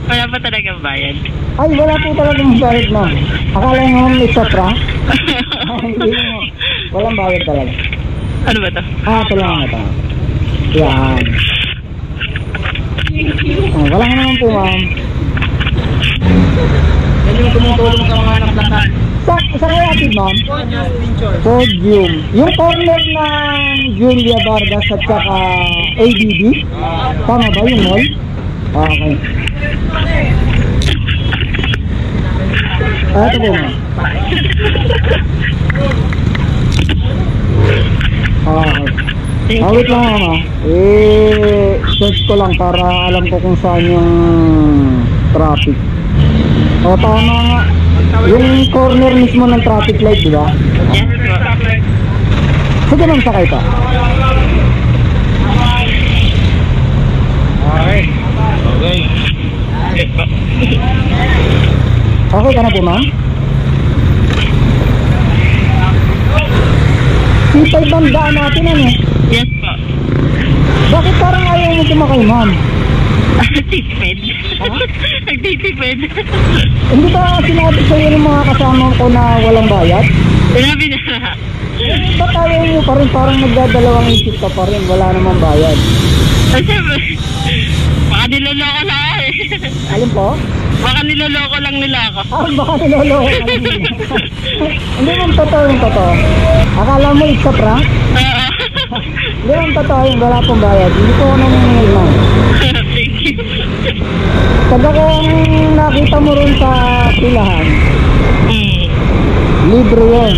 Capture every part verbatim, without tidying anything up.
Wala pa talagang bayad. Ay, wala po talagang bayad, ma'am. Akala nyo may sopra? Hindi mo. Walang bayad talaga. Ano ba to? Ah, ito lang ito. Yan. Oh, wala nga naman po, ma'am. Yan yung tumutulong sa mga naplakan. Sa, sa kaya atid, ma'am? Podium. Yung corner ng Julia Vargas at saka A D D? Tama ba yung mall? Okay. Ah, ito po, ma'am. Okay. Ah, wait lang, ma'am. Eh, search ko lang para alam ko kung saan yung traffic. O, tama nga. Yung corner mismo ng traffic light, di ba? Yes po. Sige, ma'am, sakay ka. Okay. Okay. Yes po. Okay ka na po, ma'am? C five ang daan natin, ano? Yes po. Bakit parang ayaw mo sumakay, ma'am? Tipid. Nagtitipid. Hindi ba sinabi sa'yo ng mga kasama ko na walang bayad? Sinabi na. Eh, ba't ayaw mo pa rin? Parang nagdadalawang isip ka pa rin. Wala namang bayad. Ay, siyempre. Baka niloloko lang ako eh. Alin po? Baka niloloko lang nila ako. Ah, baka niloloko ka lang nila. Hindi mong totoo yung totoo. Akala mo it's a prank? Oo. Hindi mong totoo yung wala pong bayad. Hindi ko naningil, ma'am. Thank you. Kada kung nakita mo rin sa pilahan, Hmm. libre yun.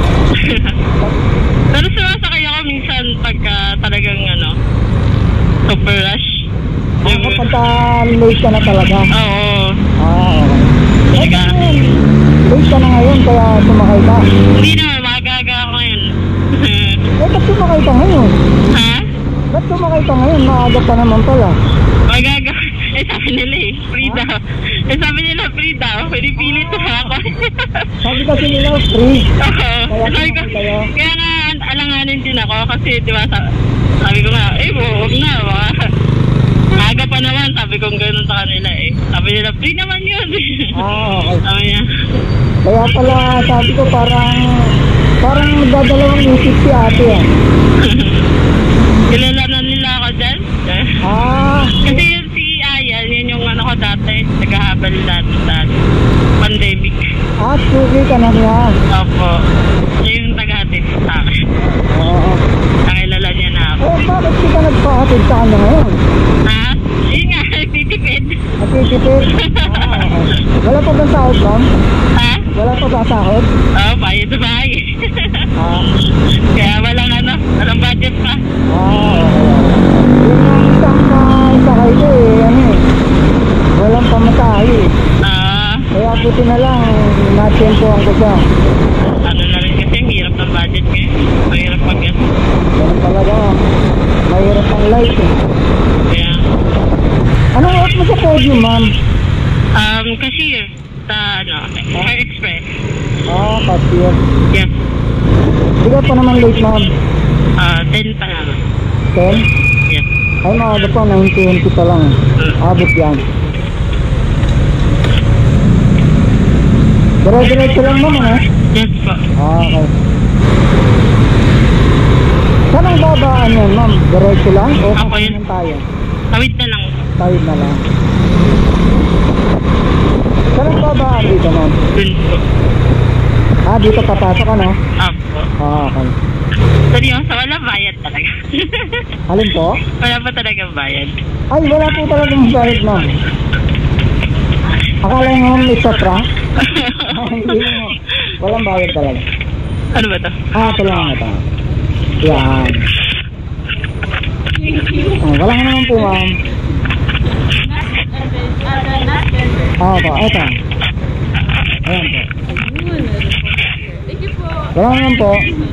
Pero sumasakay ako minsan pagka talagang ano, super rush. Yung kapag late ka na talaga. Oo. Ah, okay. Talaga. Eh, late ka na ngayon kaya sumakay ka. Hindi naman, magaga ako ngayon. Eh, ba't sumakay ka ngayon? Ha? Ba't sumakay ka ngayon? Maaga pa naman pala. Magaga. Eh sabi nila eh, free daw. Eh sabi nila free daw, pinipilit na ako. Sabi kasi nila free. Oo. Kaya Sabi ko, sumakay kayo. kaya nga alanganin din ako kasi di ba sa, sabi ko nga, eh huwag na, baka maaga pa naman, sabi ko gano'n sa kanila eh. Sabi nila, free naman yun. Ah, okay. Sabi niya. Kaya pala sabi ko parang parang nagdadalawang isip si ate yan. Kilala na nila ako dyan. Ah, Kasi yun si Ayan, yun yung ano ko dati, naghahabal dati dati. Pandemic. ah, sugi ka na niya. Opo. Siya yung taga-hatid sa akin. Oo. Nakilala niya na ako. Eh, bakit di ka nagpahatid sa kanya ngayon? Ha? Yun nga, nagtitipid. At isipin? Ah, okay. Wala pa bang sahod, ma'am? Ha? Wala pa ba sahod? Oo, bayad na bayad. Ah, Kaya walang ano, walang budget pa. ah, okay. Yun ang isang uh, isakay ko eh, ano eh. Walang pamatahe eh. Ah, Kaya buti na lang, natsempohan ko siya. ano na rin kasi, ang hirap ng budget ngayon. Mahirap mag-get. Ganun talaga. Mahirap ang life eh. Kaya, Anong work mo sa podium, ma'am? um, cashier sa, ano, Air Express. Ah, cashier. Yes. Di ka pa naman late, ma'am? Ah, ten pa naman. ten? Yes. Ay, maaga pa, nine twenty pa lang. Abot yan. Dire-diretso lang, ma'am, ha? Yes po. Ah, okay. Saan ang babaan yan, ma'am? Diretso lang? O Ako yun. kakanan tayo? Tawid na lang. Tawid na lang. Saan ang babaan dito, ma'am? Dun po. Ah, dito papasok ka, no? Apo. Ah, okay. Seryoso, wala bayad talaga. Alin po? Wala pa talagang bayad. Ay, wala po talagang bayad, ma'am. Akala nyo may sopra? Hindi mo. Walang bayad talaga. Ano ba to? Ah, ito lang ito. Yan. Oh, wala nga naman po, ma'am. Ah, po. Ito. Ayan po. Thank you po. Wala nga naman po.